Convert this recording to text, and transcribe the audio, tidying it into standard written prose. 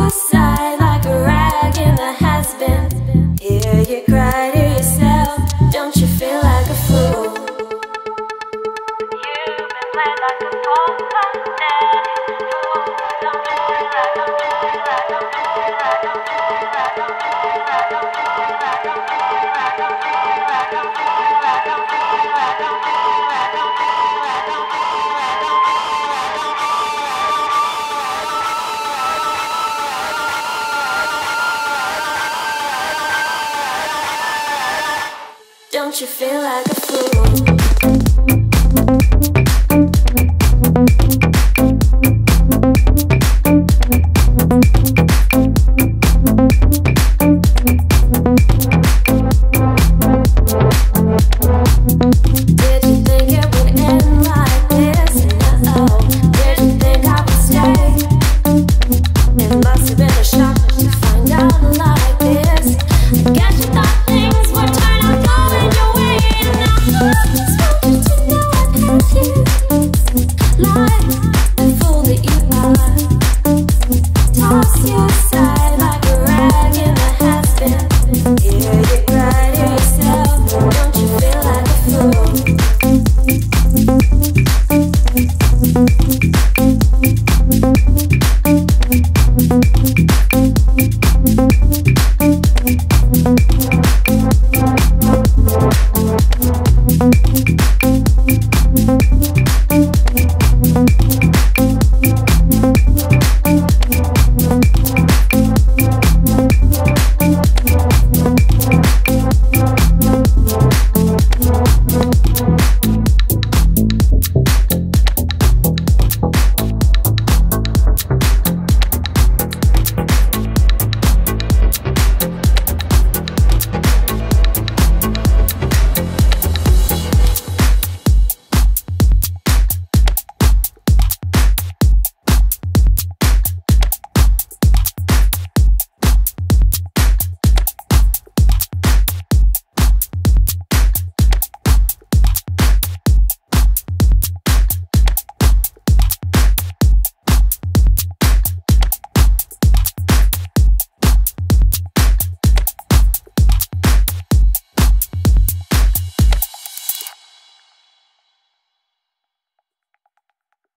aside like a rag in the has-been. Hear you cry to yourself, don't you feel like a fool? You've been played like a polka, down in the stool. Don't you feel like a fool, like a fool, like a fool, like a fool, like a fool, like a fool, like a fool, like a fool, like a fool, like a fool, like a fool, like a fool, like a fool. Don't you feel like a fool?